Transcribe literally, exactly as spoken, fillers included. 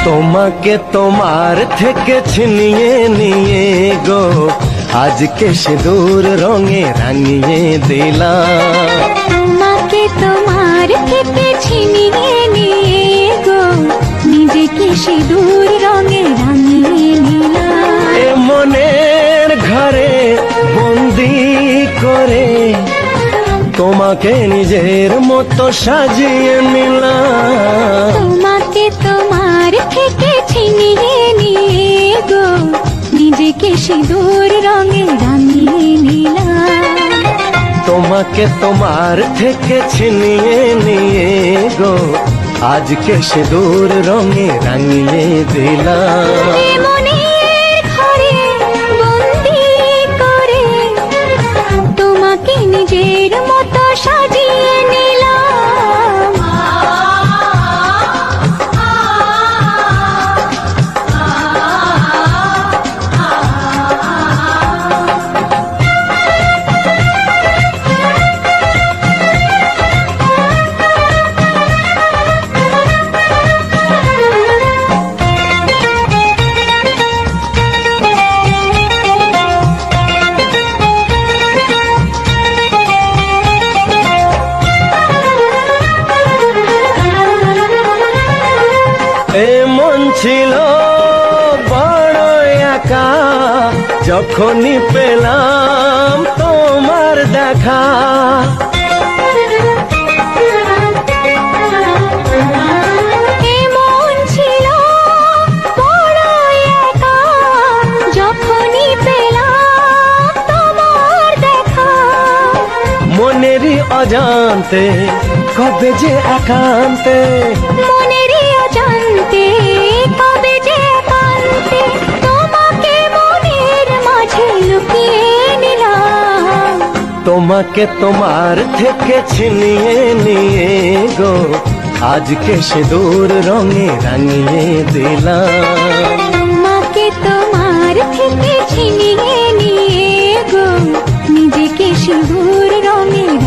তোমাকে তোমার থেকে ছিনিয়ে নিয়ে গো আজকে সিঁদুর রঙে রাঙিয়ে দিলাম। তোমাকে তোমার থেকে ছিনিয়ে নিয়ে গো নিজেকে সিঁদুর রঙে রাঙিয়ে নিলাম। এ মনের ঘরে বন্দি করে তোমাকে নিজের মতো সাজিয়ে নিলাম। তোমাকে তোমার থেকে ছিনিয়ে নিয়ে গো নিজেকে সিঁদুর রঙে রাঙিয়ে নিলাম। তোমাকে তোমার থেকে ছিনিয়ে নিয়ে গো আজকে সিঁদুর রঙে রাঙিয়ে দিলাম। মনের ঘরে বন্দি করে তোমাকে নিজের মতো সাজিয়ে নিলাম। এমন ছিল বড় একা যখনই পেলাম তোমার দেখা। এমন ছিল বড় একা যখনই পেলাম তোমার দেখা। মনেরই অজান্তে কবে যে একান্তে, মনেরই অজান্তে কবে যে একান্তে তোমাকে মনের মাঝে লুকিয়ে নিলাম। তোমাকে তোমার থেকে ছিনিয়ে নিয়ে গো আজকে সিঁদুর রঙে রাঙিয়ে দিলাম। তোমাকে তোমার থেকে ছিনিয়ে নিয়ে গো নিজেকে সিঁদুর রঙে